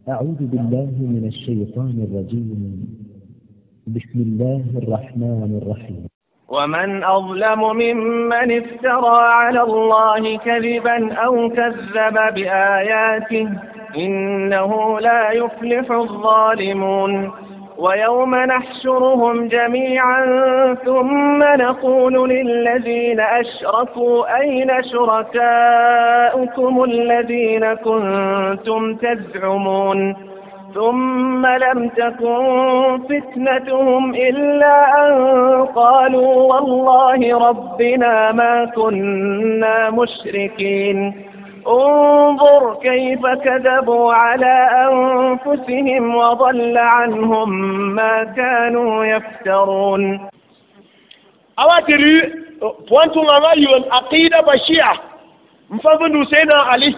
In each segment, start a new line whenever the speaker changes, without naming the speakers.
أعوذ بالله من الشيطان الرجيم. بسم الله الرحمن الرحيم.
ومن أظلم ممن افترى على الله كذبا أو كذب بآياته إنه لا يفلح الظالمون. ويوم نحشرهم جميعا ثم نقول للذين أشركوا أين شركاؤكم الذين كنتم تزعمون ثم لم تكن فتنتهم إلا أن قالوا والله ربنا ما كنا مشركين. انظر كيف كذبوا على أنفسهم وضل عنهم ما كانوا يفترون.
أواتري وانتم أمايو العقيدة بشيعة مفضل سيدنا علي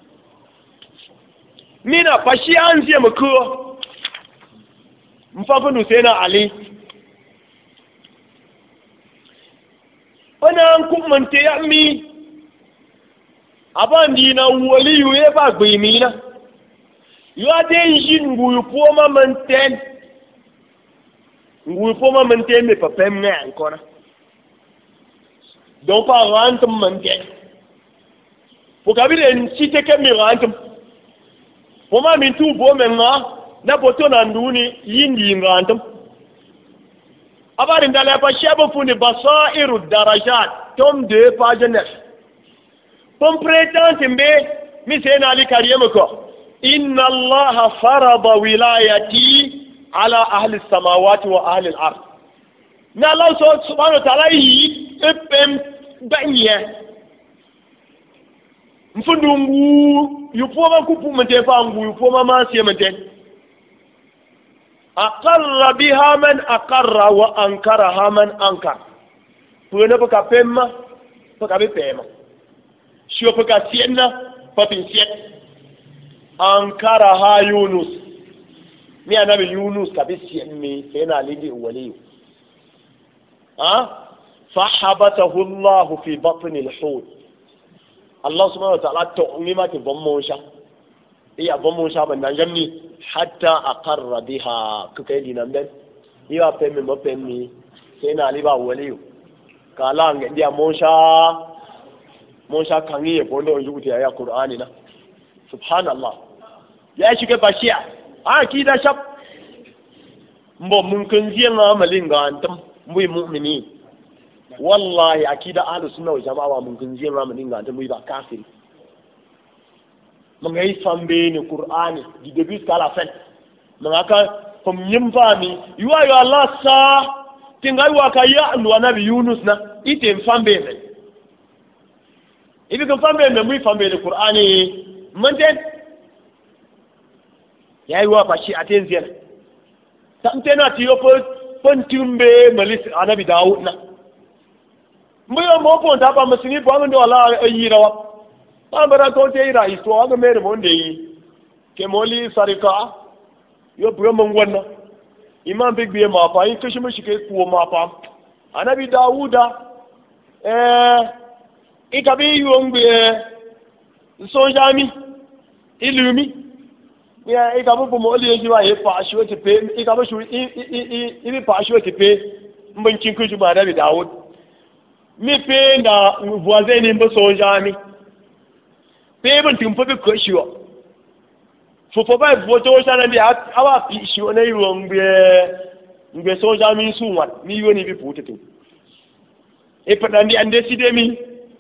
mina fashi an je mako mfafunu sai na ali wannan kumante ya mi abandi na waliyu ya ba gbe mi na yo ade yin nguyu poma manten me papem ne ankora donc pas rantum manten pour kabile cité que mi rantum Poma min tu bo menga na boto na nduni yindi ngantum abari ndala pa shabo funi basairu darajat tom 2 page 9 pom prétente mbe mi sena ali kariyama ko inna allaha farada wilayati ala ahli samawati wa ahli al-ard na allah subhanahu wa ta'ala yi epem banye mfundungu yupoma kupu mante fangu yupoma masi mante aqarra biha man aqarra wa ankaraha man ankar puna paka pemma paka be pema shio paka sienna papin siet ankaraha yunus mi anabi yunus kabe sienmi fena lidi waliyu fahabatahu allah fi batn al-hut Allah subhanahu wa ta'ala to ngima ke bommo sha iya bommo sha ban nan jamni hatta aqarra biha kukai dinan ben iya pemme mo pemmi sai na ali ba waliyo kala ndia mon sha kangi e bondo yuti ya qur'ani na subhanallah ya shige bashiya kida shab mbo mun kan jiya malinga antam mui mu'mini wallahi akida ahlus sunna wal jamaa mun gunje ramanin ga da mu ba kafiri mun yi fambe ni qur'ani di début jusqu'à la fin mun aka kom nyimba mi yuwa yo allah sa tinga yuwa ka ya andu nabi yunus na ite fambe me ibi ko fambe me mu fambe ni qur'ani mun den ya yuwa pa shi atenzia tamtena tiyo pontumbe malis anabi daud na mbuyo mopo ndaba masini bwangu ndo ala yira wa ambara to te ira isto aga mere monde yi ke moli sarika yo bro mongwana imam big biye ma pa yi kishimu shike kuwo ma pa anabi dauda ikabi yongbe sojami ilumi ya ikabu bo moli yi wa ye pa shwe te pe ikabu shwe ibi pa shwe te pe mbankin kuju ma anabi daud mi pe na voisin ni mbo soja mi pe bon tim fo be ko shiwo fo ba voto sana bi awa pi shiwo na yiwo ngbe soja mi suwan mi yo ni bi putetu e patna ndi ande side mi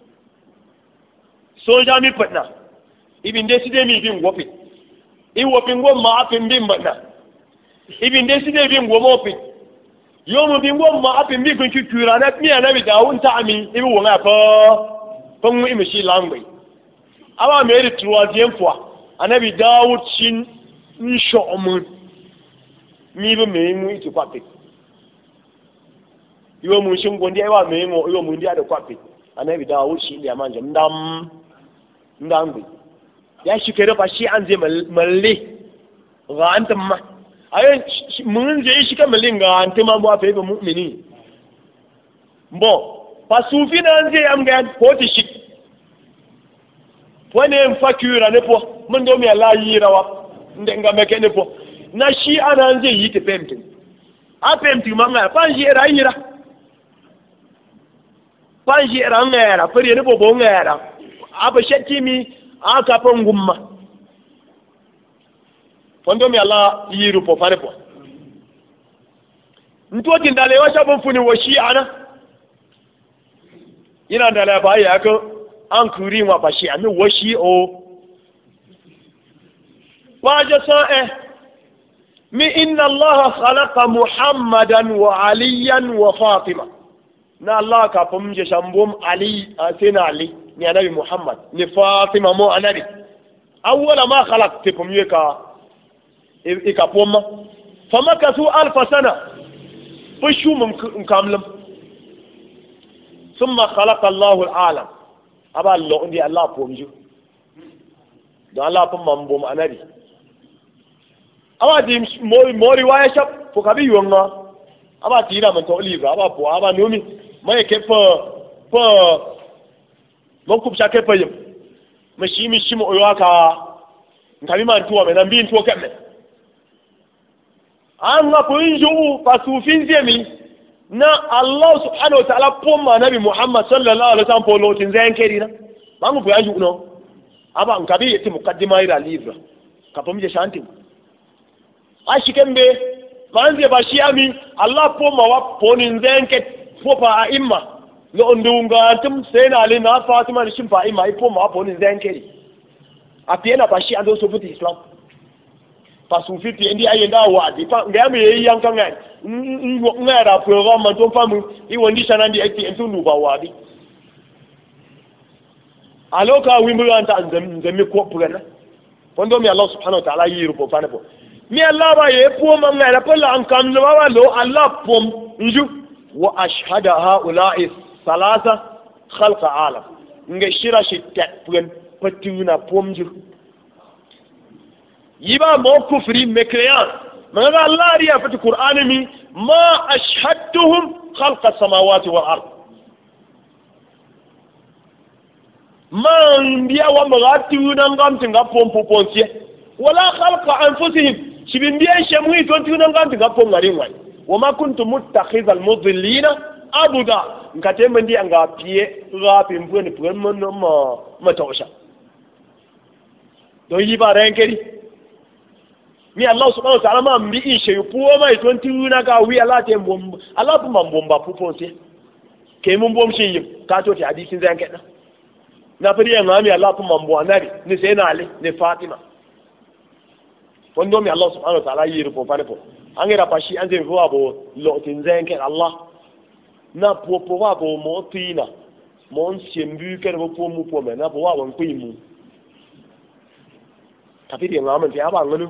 soja mi patna ibi nde side mi bi ngopi I wopi ngo ma api mbi mbana ibi nde side bi ngo mopi yomo bi ngo ma api mbi kun kura na mi ana bi da won ta mi ibi wonga pa mu imi shi langwe awa me ri troisième fois anabi Dawud shin nshomu mi bi me mu iti kwape yo mu shin gondi awa me mo yo mu ndi ada kwape anabi Dawud shi ya manja ndangwe ya shi kere ba shi an je malle ga antum ma ayo mun je shi ka malle ga antum ma ba fa mu'mini bo pa sufi na an je am ga ko ti shi wane fakira ne po mun do mi Allah yi rawa ndenga mekene po na shi ana nje yi te pemte a pemte manga panji era yira panji era ngera pere ne bobo ngera aba shetimi aka pongumma fondo mi ala yiru po fare po ntoti ndale wa shabon funi wa shi ana ina ndale ba ya ko an kuri wa ba shi ami wa shi o واجسائه من إن الله خلق محمدا وعليا وفاطمة نا الله كفم جشامبوم علي سينا علي ني نبي محمد ني فاطمة مو نبي أول ما خلق تفم يكا إكابوم فمكثوا 1000 سنة فشوم مكاملم ثم خلق الله العالم أبا الله عندي الله بومجو ده الله بوم نبي aba di mori waya shap fo kabi yonga aba tira man to livre aba po aba nomi mai ke po mon kup chake payem mashimi shimo oyaka ngami man tuwa me nambi ntuwa kemme anga ko inju pasufin zemi na Allah subhanahu wa ta'ala pomma nabi Muhammad sallallahu alaihi wasallam po lotin zankeri na bangu po anju no aba ngabi yeti mukaddima ira livre kapomje shanti ashikembe manze bashiami Allah poma wa ponin zenke fopa a imma no ndunga tum sena ali na Fatima ni shimpa imma ipoma wa ponin zenke apiena bashi ando so futi Islam pasu fiti ndi ayenda wa di pa ngame yanka ngai ngara program man to famu iwondi sanandi eti entundu ba wadi aloka wimbu anta nzemi ko pugana pondo mi Allah subhanahu wa ta'ala yiru po fane po mi Allah ba ye po man ngara pala an kam ba lo Allah pom nju wa ashhadu haula'i salasa khalqa alam nge shira shi tatwen patuna pomju yiba mo kufri mekreyan man Allah riya fati qur'ani mi ma ashhadtuhum khalqa samawati wal ard man biya wa magatuna ngam tinga pompo ponsie wala khalqa anfusihim sibin biya shemwi to tuna ngam tinga pongari wai wama kuntum muttakhizal mudhillina abuda ngate mandi anga pie rapi mbweni pwemmo no ma tawsha do yiba renkeri mi Allah subhanahu wa ta'ala ma mbi ishe yupuo mai 20 na ga wi Allah te mbom Allah bu mbomba puponse ke mbom shi yim ka to ti hadisin zan kedda na fari yan mi Allah bu mbombo anari ni sai na Ali ni Fatima fondo mi Allah subhanahu wa ta'ala yiru po pare po angira pashi anje vo abo lo tin zan ke Allah na po po wa bo mo tina mon siembu ke bo po mu po me na po wa won ku imu tapi dia ngamen ti aba nganu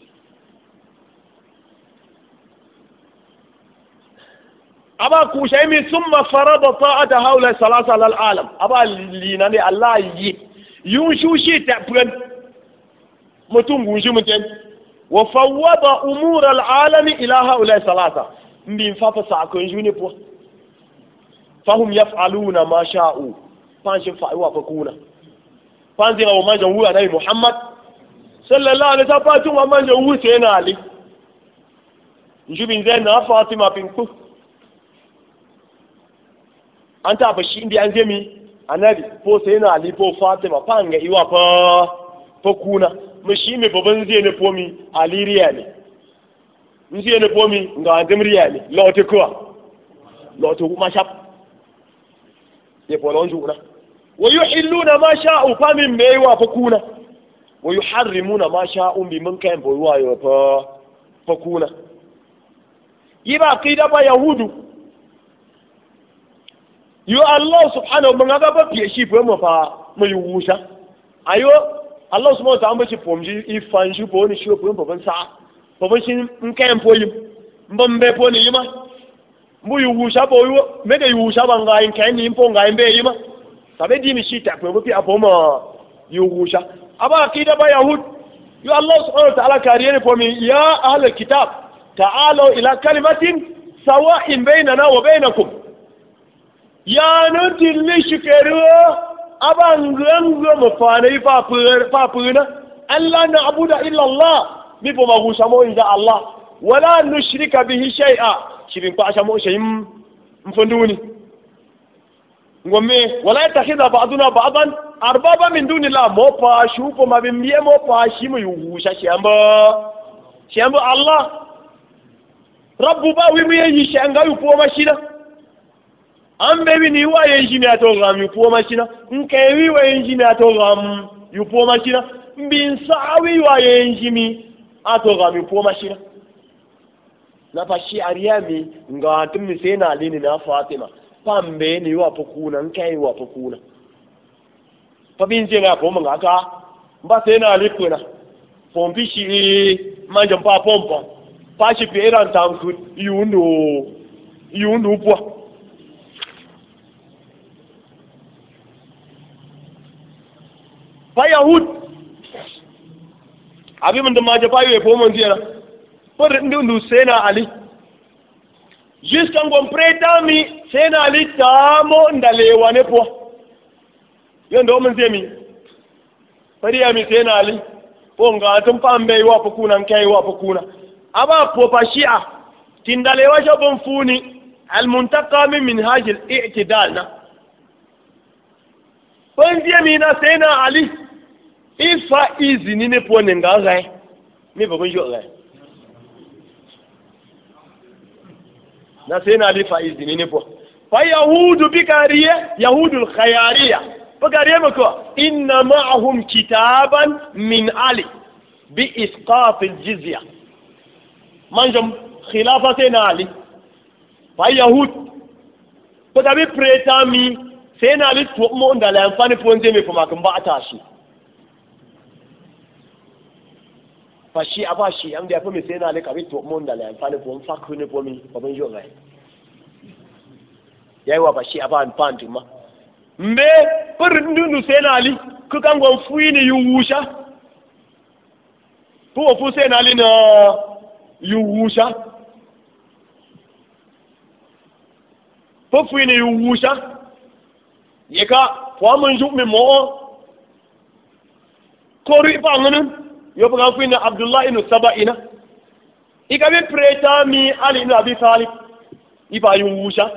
aba ku shaymi thumma farada ta'ata hawla salasa lil alam aba lina ne Allah yi yushu shi ta pren mutum gunji mutum wa fawwada umur al alam ila hawla salasa mbin fa fa sa ko juni po fahum yaf'aluna ma sha'u fanshi fa'wa fa kuna fanzi wa majan wuya nabi Muhammad sallallahu alaihi wasallam fatun wa majan wuya sai na Ali njubin zaina Fatima bin ku an taɓa shi inda an zemi annabi ko sai na Ali ko Fatima fa ga iwa fa kuna mu shi me baban zai ne fomi aliriya ne in zai ne fomi ga andamriya ne lote kuwa lote kuma shap ya bolon juna wa yuhilluna ma sha'u fa min maiwa fa kuna wa yuharrimuna ma sha'u bi mun kan boywa yo fa kuna yiba qida ba yahudu yo Allah subhanahu wa ta'ala ba fiye shi fa mafa mai wusa ayo Allah subhanahu wa ta'ala ba shi pomji ifan shi bo ni shi bo ban sa bo shi in kan poyim mbambe bo ni yima mu yu wusa bo yo me ga wusa ban ga in kan ni po ga in be yima sabe di mi shi ta ko bi aboma yu wusa aba kida ba yahud yo Allah subhanahu wa ta'ala kariye ni pomi ya ahlul kitab ta'alu ila kalimatin sawa'in bainana wa bainakum ya nutin lishi keruwa abangango mafanai fafuna alla na'budu illa Allah mi po magusamo inja Allah wala nushrika bihi shay'a shirin pa shamo shayim mfunduni ngome wala yatakhidha ba'duna ba'dan arbaba min dunillah mo pa shupo mabimye mo pa shimu yuhusha shamba Allah rabbu ba wi yi shanga yu po mashina ambe wi ni wa yin ya to gam yu po mashina nke wi wa yin ya to gam yu po mashina mbin sawi wa yin mi ato gam yu po mashina na fashi ariyami nga tummi sena lini na Fatima pambe ni wa pokuna nkai wa pokuna pabinje nga pomo ngaka mba sena likuna pompi shi manjam pa pompa pa shi pera ntamku yundu pwa pa yahud abi mun da maje pa ye pomo ndiera por ndu sena ali jusqu'à ngom preta mi sena ali tamo ndalewa ne po yondo mun zemi pari ami sena ali po nga tum pambe wa pokuna nkai wa pokuna aba po pashia tindalewa jabon funi al muntaqa min minhaj al i'tidal na pon zemi na sena ali ifa izini ne po nenga gai mi bo jo gai na sai na lifa izini ne po fa yahudu bikariya yahudul khayariya bakariya mako inna ma'ahum kitaban min ali bi isqat al jizya manjam khilafa sai na ali fa yahud bakabi pretami sai na ali to mo ndala amfani ponje me kuma kan ba atashi fa shi abashi am da fa me sai na ali kabi to mo ndala amfani pon fa ku ne po mi ba ban yo gai yayi wa bashi aban panti ma mbe per ndunu sena ali ku kan gon fuini yuwusha po fu sena ali na yuwusha po fuini yuwusha yeka po mun juk mi mo kori bangun yo ba fuini abdullah ibn saba'ina ikabe preta mi ali ibn abi talib iba yuwusha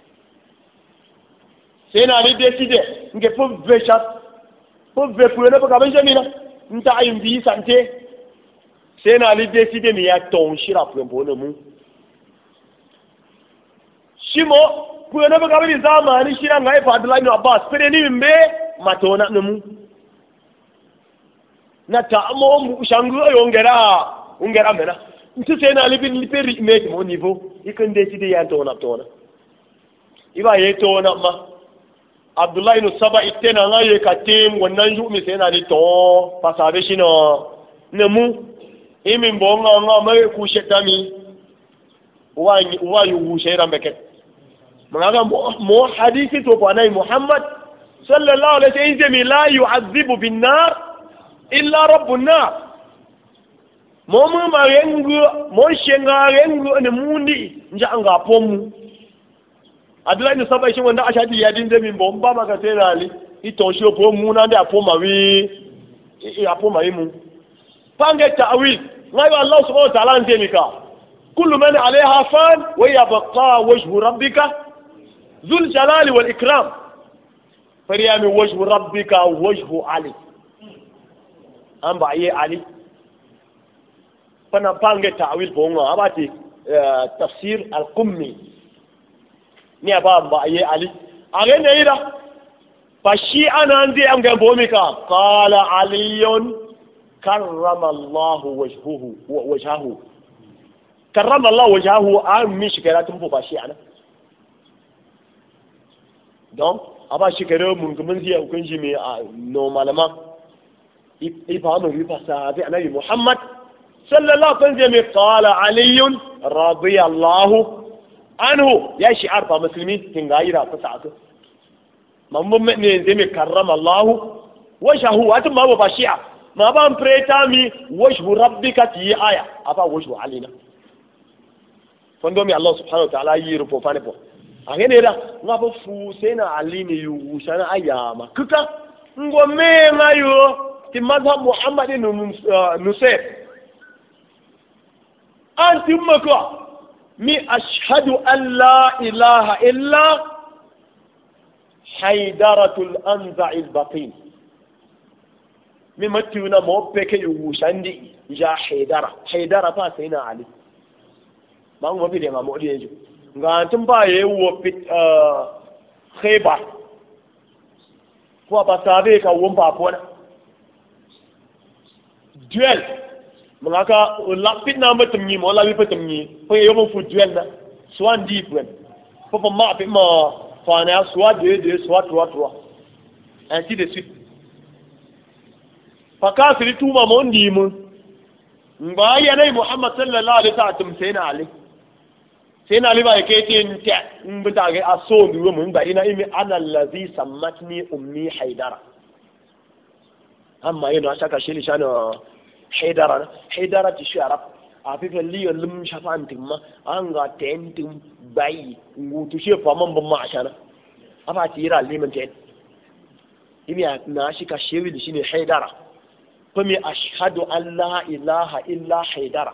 sena ali décidé nge fo vecha fo ve pour ne pas ben jamina nta ayimbi santé sena ali décidé mi ya ton shira pour bon mu shimo pour ne pas ben zamani shira ngai fa Abdullah ibn Abbas pere ni mbe matona mu na ta mo mu shangu ungera mena ntu sena ali bin liperi met mo niveau ikan décidé ya tona iba ye tona ma Abdullah ibn Saba itena ngaye katim wannan jumi sai na ni to pasabe shi no nemu imi mbonga nga mai ku shetami wa yu shayra mbeket manga mo hadisi to kwa nai Muhammad sallallahu alaihi wasallam la yu'adhibu bin nar illa rabbun nar mo ma yengu mo shenga yengu ne mundi nja anga pomu Abdullah ibn Saba shi wanda ashadi ya din zemi bomba maka serali ito shi po muna da po mawi apo mai mu pange ta'wil ngai Allah subhanahu wa ta'ala ndemika kullu man 'alayha fan wa yabqa wajhu rabbika dhul jalali wal ikram fariyami wajhu rabbika wajhu ali amba ye ali pana pange ta'wil bonga abati tafsir al-qummi ni aba ba ye ali age ne ira fashi anan di am gambo mi ka qala aliyun karrama Allah wajhahu karrama Allah wajhahu am mi shikara tun fo fashi ana donc aba shikara mun gumin ziya kun ji me no malama ifa mu rifa sahabi annabi Muhammad sallallahu alaihi wasallam qala aliyun radiyallahu anhu ya shi'ar fa musulmi tingayira fa sa'atu mamman ne zai mai karrama Allah washahu wato ma ba shi'a ma ban preta mi washhu rabbika ti aya aba washhu alina fondo mi Allah subhanahu wa ta'ala yi rufo fa ne po agene da nga fa fu sena alini yu shana ayama kuka ngome ngayo ti mazhab Muhammad Nusayr antum mako mi ashhadu an la ilaha illa haydaratul anza'il batin mi matuna mo peke yushandi ja haydara fa sai na ali ba mu bi da ma mo diye nga tun ba yewo khaybar ko ba sabe ka won ba ko na duel mga ka lapit na matum ni mo labi patum ni ko yo mo fu duel na swan di bwen ko pa ma pe ma fa na soit deux soit trois ainsi de suite faka siri tuma mo ndi mu ngba ya nay Muhammad sallallahu alaihi wasallam sai na ali ba ke tin ta mbita ga aso duwo mun ba ina imi ana allazi sammatni ummi haidara amma yana saka shi lishana haidara ti sharaf afifa liyo lum shafantin ma an ga tentin bayi ngutu she fa man ban ma ashana afa ti ira liman ten imi na shi ka shewi da shine haidara kuma ashhadu an la ilaha illa haidara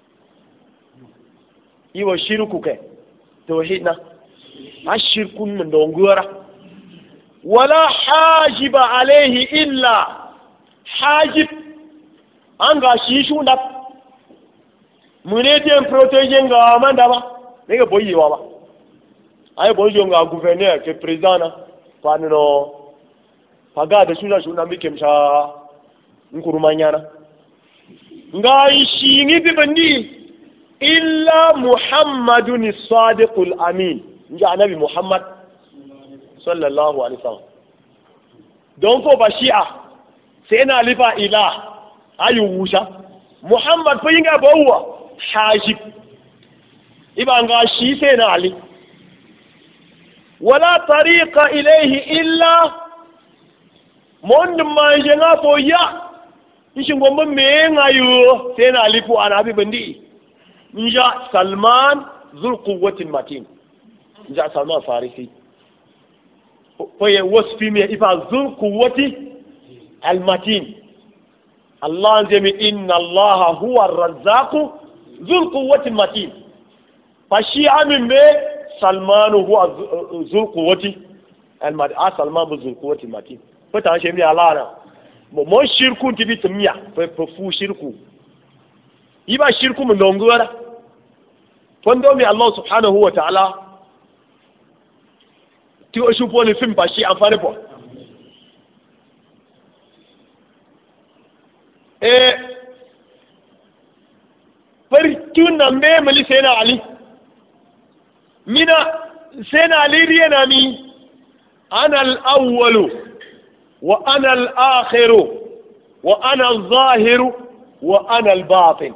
iwa shirku kai tauhid na ashirkun min dongora wala hajiba alaihi illa hajib an ga shi shunda mune te protéger ga manda ba ne ga boyewa ba ai boyo ga gouverneur ke président na panno paga da shuna mike msha nkurumanyana nga shi ngi bibandi illa muhammadun as-sadiqul amin nja nabi muhammad sallallahu alaihi wasallam don ko bashi'a sai na lifa ila ayu wusa muhammad fa yinga bawa hajib ibanga shi sai na ali wala tariqa ilayhi illa mon ma jenga fo ya ishin gomba me ngayo sai na lifu anabi bandi nja salman zul quwwatin matin nja salman farisi faye wasfi me ifa zul quwwati al matin allah jami inna allah huwa ar-razzaq zul quwwati matin fashi amin be salman huwa zul quwwati al matin salman zul quwwati matin fata shi mi alana mo shirku tibi tumiya fa fu shirku iba shirku mun dongora fondo mi Allah subhanahu wa ta'ala ti o shupo le fim bashi amfani po fartuna me mali sena ali mina sena ali riyana mi ana al-awwalu wa ana al-akhiru wa ana al-zahiru wa ana al-batin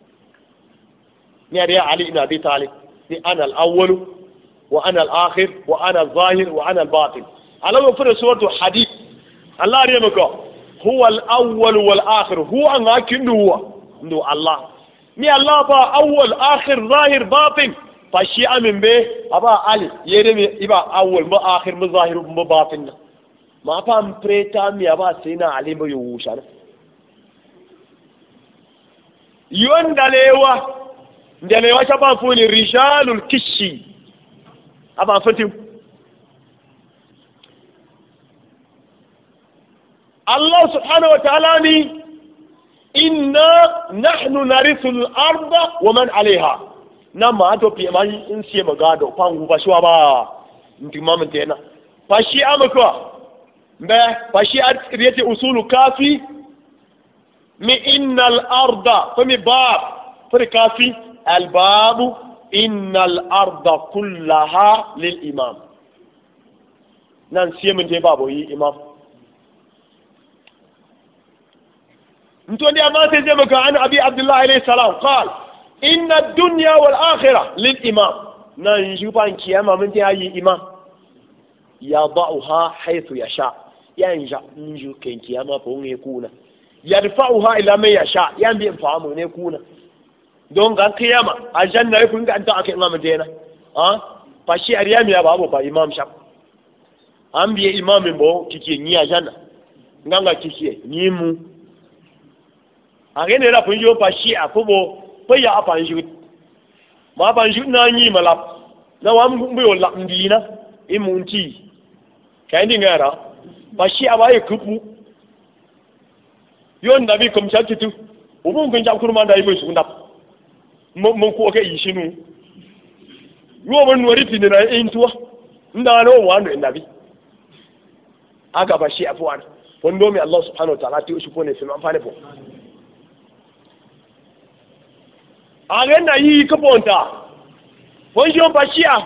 يعني علي بن أبي طالب أنا الأول وأنا الآخر وأنا الظاهر وأنا الباطن على وفر سورة الحديث الله ريمك هو الأول والآخر هو لكن هو الله مي الله با أول آخر ظاهر باطن فشيء من به أبا علي يرمي إبا أول ما آخر ما ظاهر ما باطن ما فهم بريتا مي أبا سينا علي ما يوشان يون دليوا ndelewa chapa funi rijalul kishi aba fatim Allah subhanahu wa ta'ala ni inna nahnu narithul arda wa man 'alayha nama to pi man in siye magado pangu bashwa ba ntimamin tena fashi amako mbe fashi riyati usulu kafi mi innal arda fami bab fari kafi الباب إن الأرض كلها للإمام ننسي من دي بابو هي إمام انتوني أما تزمك عن أبي عبد الله عليه السلام قال إن الدنيا والآخرة للإمام ننجو بان كياما من دي أي إمام يضعها حيث يشاء ينجو كين كياما فون يكون يدفعها إلى من يشاء ينبي فهمون يكون don ga kiyama aljanna ya kun ga anta ake imam dena fashi ariyami ya babu ba imam shak an biye imamin bo kike ni aljanna nganga kike ni mu agene ra punjo pa shi afubo pa ya panju ma panju na nyi malap na wam mbo lap ndina imunti kandi ngara pa shi abaye kupu yon nabi kum chatitu ubun kun jam kurma dai musu ndap mo ko ke yishinu yo mon wari tinina intuwa ndano wando nabi aga ba shi afwan fondo mi Allah subhanahu wa ta'ala ti usu pone sima amfane po aga na yi ka bonta fonjo ba shi a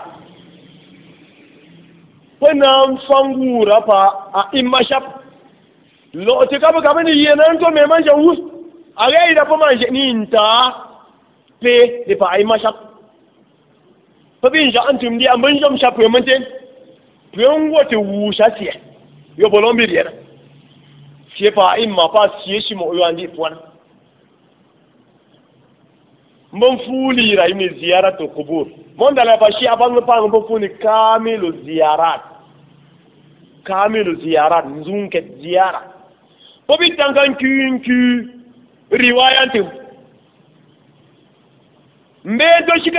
pona fangura pa a imashap lo te ka ba ni yenan to me manja wu aga ida pa manje ni nta pe de pa imashap pa bin ja antum di amban jom shap pe menten pe ngote wu shatie yo bolombi riera sie pa imma pa sie shi mo yo andi puan mon fuli ra imi ziyaratu qubur mon dala pa shi abang pa mon fuli kamilu ziyarat nzunke ziyara po bi tangan ku riwayantu mbedo shike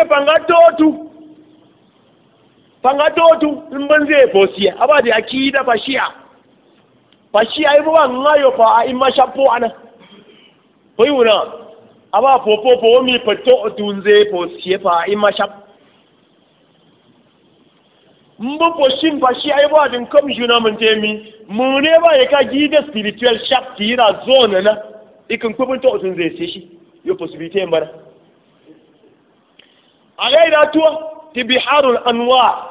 pangatotu mbanze posia abadi akida pashia ibo ngayo pa imasha poana hoyuna aba popo mi pato tunze posia pa imasha mbo poshin pashia ibo adin kom juna mantemi mune ba yaka gida spiritual shop tira zone na ikin kubun to tunze shi yo possibility mbara agaida tuwa tibiharul anwar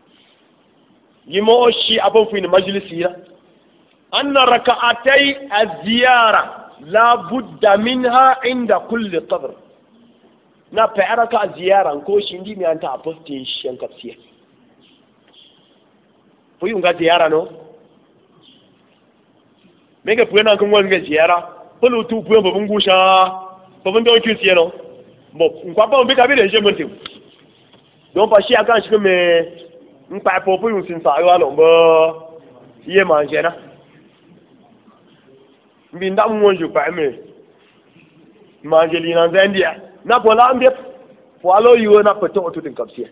يموشي أبو في المجلس أن ركعتي الزيارة لا بد منها عند كل قبر نبعرك الزيارة نكوشي ندي مي أنت أبوستيش ينكبسيه فيونغا زيارة نو ميجا بوينا كموان زيارة بلو تو بوين ببنغوشا ببندو كيسيه نو بو نكوابا مبيكا بيدي جمنتيو دون باشي أكان شكمي npa popo yung sin sa yo lo ye manje na mbi ndam wonju pa me manje li na zandia na bola ambe fo alo yo na pato to tin kapsie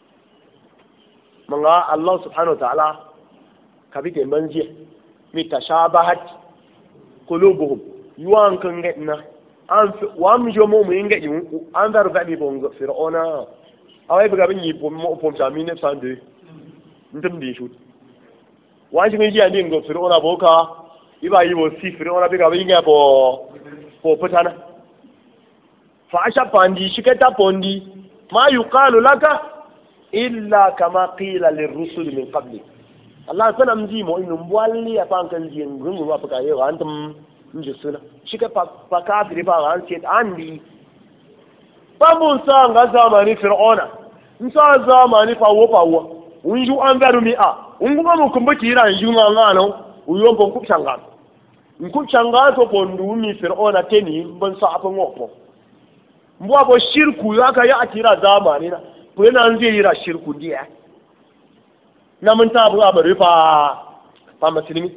manga Allah subhanahu wa ta'ala kabite manje mi tashabahat qulubuhum yuan kan getna an wa mi jomo mu inga yu an dar ga bi bongo fir'ona awai buga bin yi pom sa 1902 ndem di shoot wa jin ji ani ngo fir'ona boka iba yi wo si fir'ona biga bin ga bo putana fa asha pandi shikata pondi ma yuqalu laka illa kama qila lirrusul min qabli Allah sana mji mo inu mbwali apan kan ji ngungu wa paka yo antum njusuna shika pa ka bi ba an set andi babu sa nga zamani fir'ona nsa zamani pawo unju andaru mi a unguga mu kumbuki ran junga ngano uyombo nkupchanga to pondu mi fir'ona teni ban sa afan wopo mbwa bo shirku yaka ya atira zamani na kwena nje ira shirku dia na mun ta bu abare fa muslimi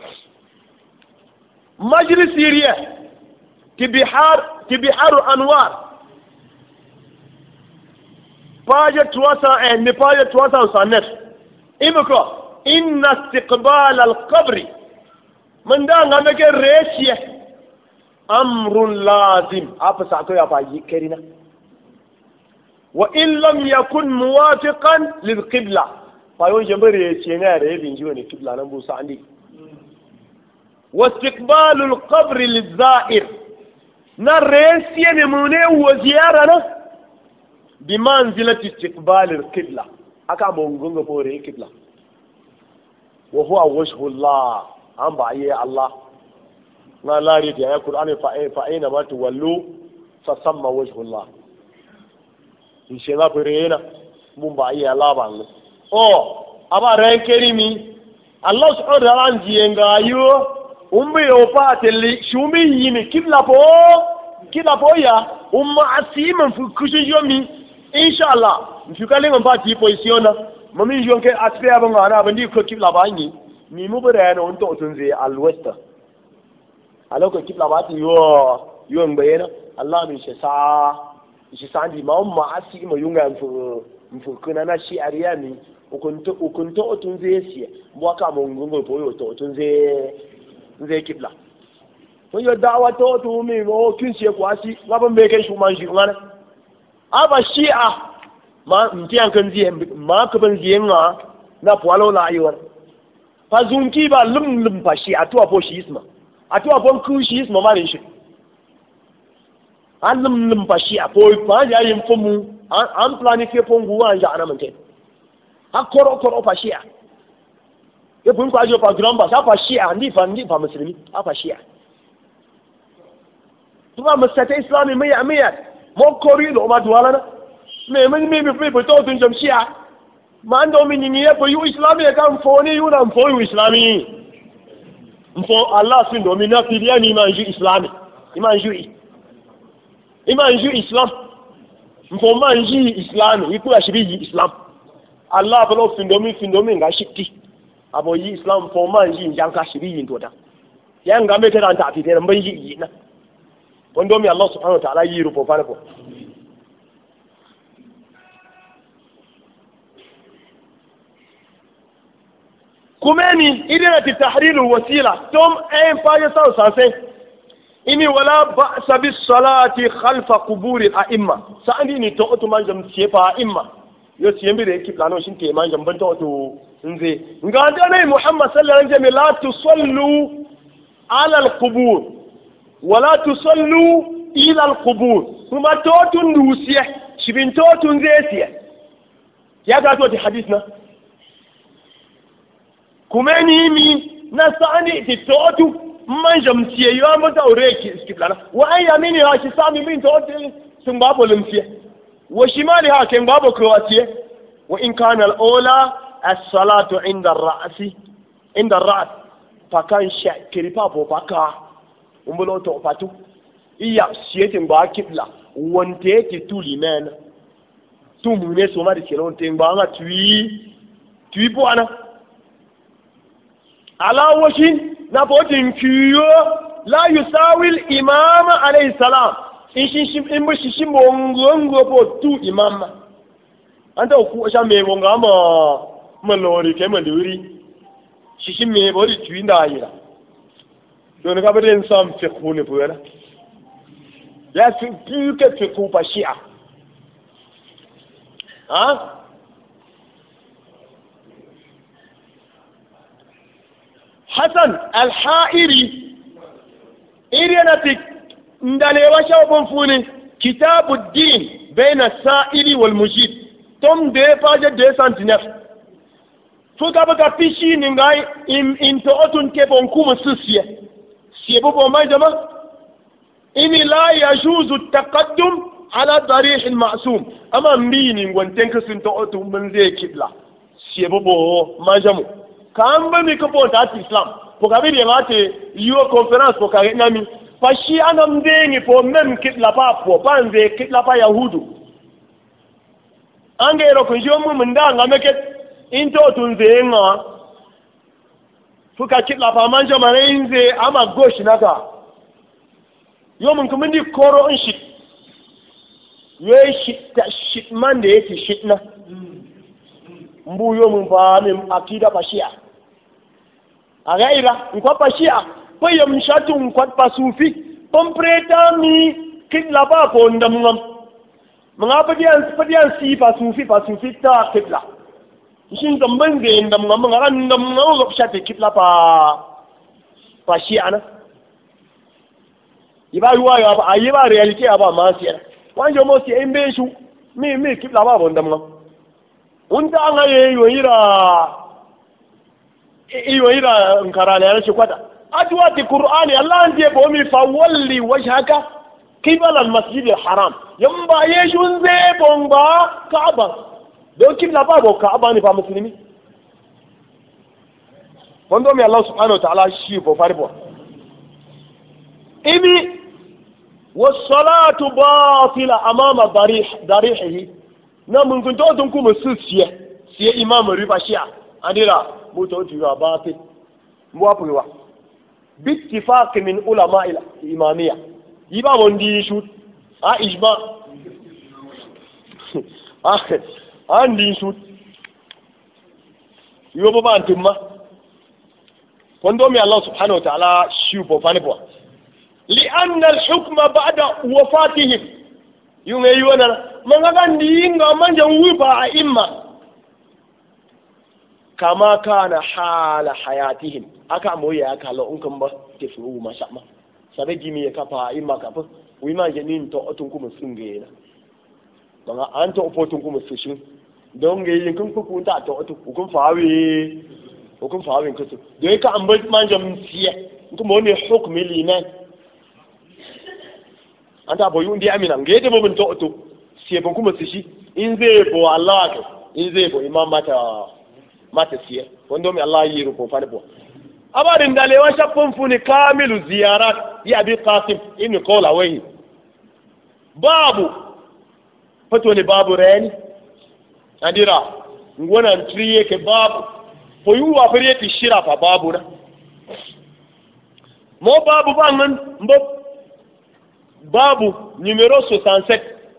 majlis siriya tibihar anwar page 301 ne page 309 imko inna istiqbal al-qabr man da nga meke reshiye amrun lazim apa sa ko ya faji kerina wa in lam yakun muwafiqan lil qibla fa yon jambare ce ne da yabin jiwo ne qibla nan bu sa andi wa istiqbal al-qabr lil-za'ir na reshiye ne mu ne wa ziyara na بمنزلة استقبال القبلة أكا مونغونغ بوري قبلة وهو وجه الله أم بعيه الله ما لا يريد يا القرآن فأينما تولوا فثم وجه الله إن شاء الله برينا من بعيه الله بانغ أبا رنكريمي الله سبحانه وتعالى نجينغا يو أمي وفاتلي شومي يمي قبلة بو يا أم عسيما في كشي يومي inshallah mfikale ngamba ti positiona mami jonke aspe abanga ana bandi ko kibla banyi ni mu bare no onto tunze al west aloko kibla bati yo yon bayena Allah min shi sandi ma asi ma yunga mfu kuna na shi ariyami ukunto otun zai siya mwaka mungungo boyo to otun zai kibla to yo dawa to to mi mo kin siya kwasi ngaban me kai shuman shi ngana aba shi'a ma mtiyan kan ziye ma ka ban ziye nga na pwalo la ayiwan fa zunki ba lum fa shi atuwa po shi isma atuwa pon ku shi isma ma rin shi an lum fa shi apo pa ya yin fomu an planifié pon guwa an ja ana mante ha koro fa shi e bun ko ajo pa gramba sa fa shi ndi fa muslimi fa shi tuba masata islami miya mo kori lo ma duwala na me to tun jam shi ma ando min ni e po yu islami e kan fo ni yu na fo yu islami mfo Allah sin do min na fidia ni man ju islami iman ju islam mfo man ju islam iku ashibi islam Allah bolo findomi nga shikti abo yi islam fo man ju janka shibi yin to da yan ga me ta ta fi da ban yi na wando mi Allah subhanahu wa ta'ala yi rupo fa ko kumeni idina tahrir wasila tom ayin fa ya sa sase ini wala ba'sa bis salati khalfa qubur al a'imma sa'ani ni to to manjam sefa a'imma yo siyembi de kiplano shinte manjam ban to nze nganda ne Muhammad sallallahu alaihi wasallam la tusallu ala al qubur wala tusallu ila al qubur kuma to tun dusiye shibin to tun zesiye ya ga to di hadith na kumeni mi na sa'ani ti to man jamtiye yo mo da ureki iskiblana wa ay yamini ha shi sami min to sun babu limfiye wa shimali ha ken babu kroatiye wa in kana al-ula as-salatu inda ar-ra's fa kan shakiri pa bo baka umbulo to patu iya siete ngba kibla wonte ti tuli men tu mu ne so ma de kelon te ngba nga tui bo ana ala washin na botin kiyo la yusawil imam alayhi salam in mushi shi mongo po tu imam anda ku sha me monga ma lori ke ma lori shi me bori tu inda yira don ka beden sam fi khune buera la fi que fi ku pa shia Hassan al-Ha'iri irianatik ndalewa shawbon funi kitabuddin baina sa'ili wal mujib tom de page 209 fuka baka pishi ni ngai into otun ke bon kuma susiye siye bo mai jama ini la yajuzu taqaddum ala darih al-ma'sum ama mbini ngwanten ka sun to otun mun zai kibla siye bo mai jamu kamba mi ko ta islam ko kabiri ngate yo conference ko kare nami fashi anam dengi po mem kitla pa po panze kitla pa yahudu angero ko jomu munda ngameke into tunzenga fuka kitla pa manja marenze ama goshi naka yo mun kumindi koro in shit we shit man da yake shit na mbu yo mun fa min akida pashia agaira nkwa pashia ko yam shatu nkwa pasufi pompreta mi kitla ba ko ndamngam mga padian si pasufi ta kitla shin zamban ge ndamngam mga ndamngam ko shate kitla pa pashia na iba yuwa ya ba ayiba reality aba masiya wanjo mo si embe shu mi kitla ba ndamngam unta anga yoyira nkarane yana kwata adwati qur'ani allah ndiye bomi fa walli wajhaka qibala al-masjid al-haram yamba yeshunze bomba kaaba do kibla babo kaaba ni fa muslimi bondo mi allah subhanahu wa ta'ala shi bo faribo imi was-salatu batila amama darihihi na mun gunto dun kuma siye imam riba shia andira muto tiwa bati mwapuwa bittifaq min ulama al-imamiyya yiba wondi shoot a ijma a ndi shoot yo baba antumma kondo mi Allah subhanahu wa ta'ala shi bo fani bo li anna al hukma ba'da wafatihim yunga yona manga ndi nga manja wiba a imma kama kana hala hayatihim aka moya aka lo unkan ba tefu ma sama sabe gimi ya kafa imma kafa wi ma janin to otun kuma sunge na manga an to opotun kuma sushin don ga yin kun ku ta to otun kun fawi hukum fawin kutu da ka an bar manjam siya kuma wani hukumi liman an ta boyu ndi amina ga yadda babin to to siya ban kuma su shi in zai bo Allah ka in zai bo imam mata siya wanda mai Allah yi ruko fa bo abarin da lewan shaffun funi kamilu ziyarat ya bi qasim ibn qawlawai babu fato ne babu rani andira ngona triye ke babu foyuwa fere ti shira fa babu na mo babu bangan mbo babu numero 67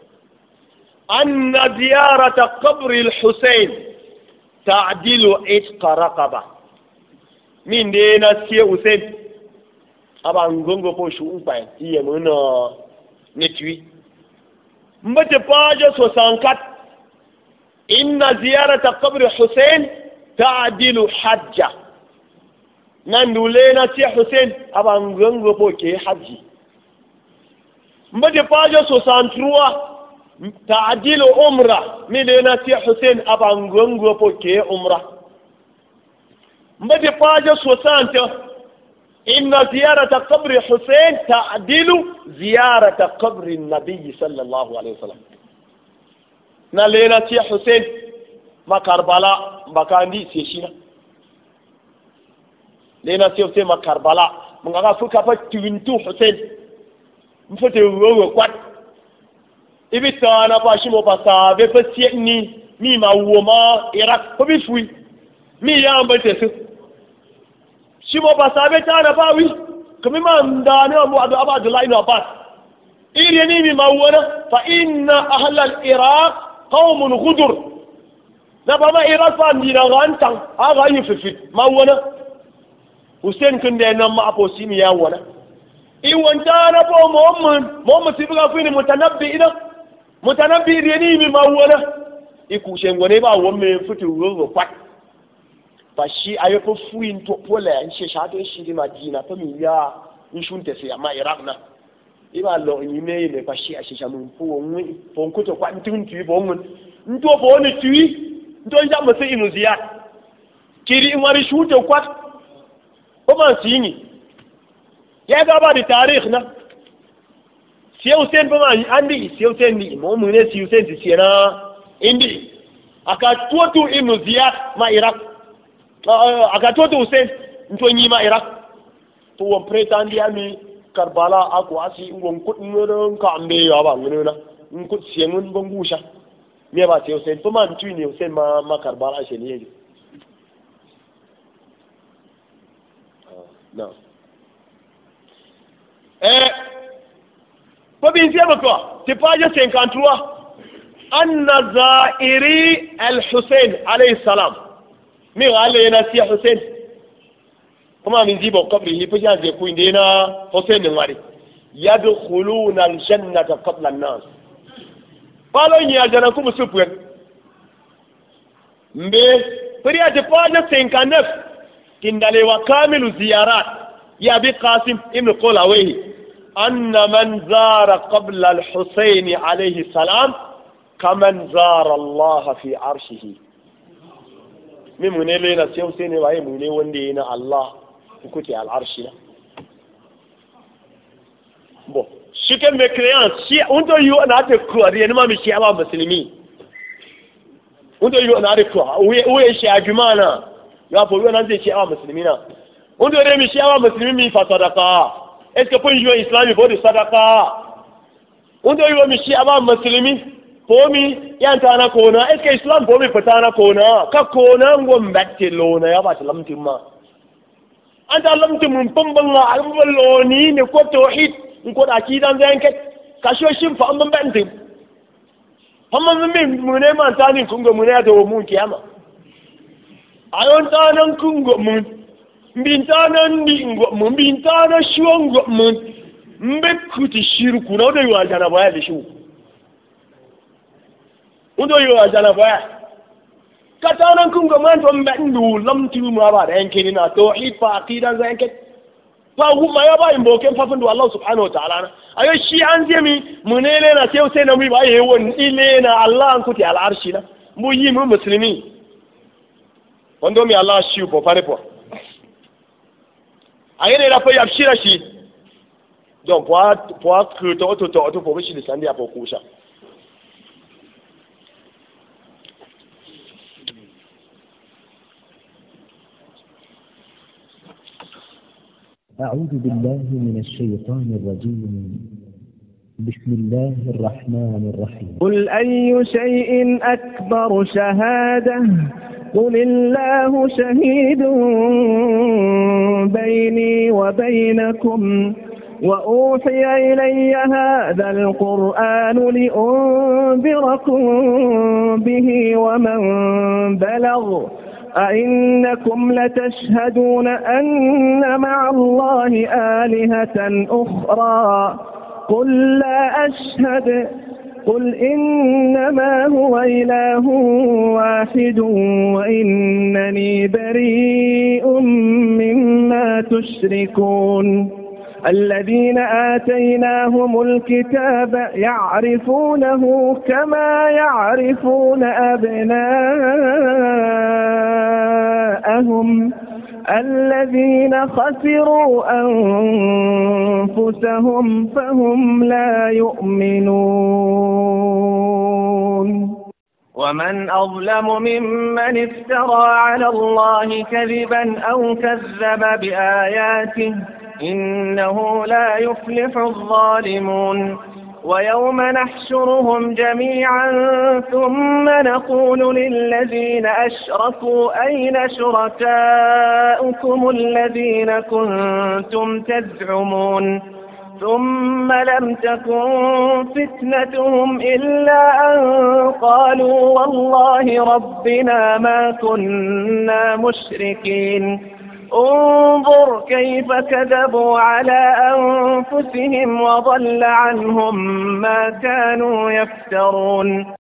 anna ziyarata qabr al-husayn ta'dilu itqa raqaba min de na sie Hussein aba ngongo po shu umpa iye mono netwi mbate page 64 inna ziyarata qabr Hussein ta'dilu hajja nan dule na si Hussein aba ngongo po ke haji mbate page 63 ta'dilu umra mile na si Hussein aba ngongo po ke umra mbate page 60 inna ziyarata qabr Hussein ta'dilu ziyarata qabr an-nabi sallallahu alayhi wasallam na lena si Hussein makarbala bakandi seshina lena si Hussein makarbala mungaga fuka fa tuwintu Hussein mfote wewe kwat ibitana pa shimo pasa be fa ni ma woma Iraq ko bi fui mi yamba tesu shimo pasa be tana pa wi kami ma ndane mu Abdullah ibn Abbas iri ni mi ma wona fa inna ahla al-Iraq qaumun ghudur na ba ma Iraq fa ndina gantan aga yi fifit ma wona Hussein kun da nan ma apo simi ya wona i wanta na po Muhammad sibuga fini mutanabbi rini mi ma wona i ku shengone ba womme fitu go kwat fa shi ayo ko fuin to pola in she shato shi di Madina to mi ya in shunte se ma Iraq na i ba lo ni me le fa shi a shi shamun fu won fon ko to kwat tun tu bo mun nto bo ni tu nto nja mo se inu ziyat kiri in wari shute kwat ko ban sini ya ga ba da tarikh na sai Hussein ba man andi sai Hussein ni mo mun ne sai Hussein ti sena indi aka tutu ibn Ziyad ma Iraq aka tutu Hussein nto nyi ma Iraq to won pretandi ami Karbala ako asi ngon kudin ka ambe ya ba ngene na nkut sienun bangusha me ba sai Hussein to man tu ni Hussein ma Karbala she ne yi no Pobin siya quoi? C'est page 53. Anna zairi al-Hussein alayhi salam. Mi wale na siya Hussein. Kuma min zibo kabri hi puja je ku indena Hussein ngari. Yadkhuluna al-jannata qabla an-nas. Palo ni ajana ku musupwen. Mbe priya de page 59. Kindale wa kamilu ziyarat ya bi Qasim ibn Qulawayhi. أن من زار قبل الحسين عليه السلام كمن زار الله في عرشه من لنا سيوسين وهي من وندينا الله كتي على العرش بو شكل مكريان شيء أنتو يو أنا أتكوا ريان ما مشي على مسلمين أنتو يو أنا أتكوا وين شيء أجمعنا يا فلو أنا أنتي شيء على مسلمين أنتو ريان مشي على مسلمين فصدقا est-ce que pour jouer islam il faut de sadaka on doit y mishi aba muslimi pomi yanta na kona est-ce que islam pomi fata na kona ka kona ngom batte lona ya ba lamtin ma anta lamtin mun pambanga albaloni ne ko tauhid ko da kidan zan kai kasho shin fa amman ban tim amman min mun ne man tani kungo mun ya to mun kiyama ayon tanan kungo mun bintanan ningo mun bintana shongo mun mbe kuti shirku na do yo jana baya da shi undo yo jana baya katanan kungo man to mbendu lamti mu ba da yanke na tauhid fa aqidan zan kai fa huma ya ba imbo ken fa fundu Allah subhanahu wa ta'ala ayo shi an je mi munele na sai na mu ba yewon ile na Allah an kuti al arshi na mu yi mu muslimi wando mi Allah shi po pare po ayene la po yabshira shi donc pour que to po shi lisandi apo kusha
أعوذ بالله من الشيطان الرجيم بسم الله الرحمن الرحيم
قل أي شيء أكبر شهادة قل الله شهيد بيني وبينكم وأوحي إلي هذا القرآن لأنذركم به ومن بلغ أئنكم لتشهدون أن مع الله آلهة أخرى قل لا أشهد قل إنما هو إله واحد وإنني بريء مما تشركون الذين آتيناهم الكتاب يعرفونه كما يعرفون أبناءهم الذين خسروا أنفسهم فهم لا يؤمنون ومن أظلم ممن افترى على الله كذبا أو كذب بآياته إنه لا يفلح الظالمون ويوم نحشرهم جميعا ثم نقول للذين أشركوا أين شركاؤكم الذين كنتم تزعمون ثم لم تكن فتنتهم إلا أن قالوا والله ربنا ما كنا مشركين انظر كيف كذبوا على أنفسهم وضل عنهم ما كانوا يفترون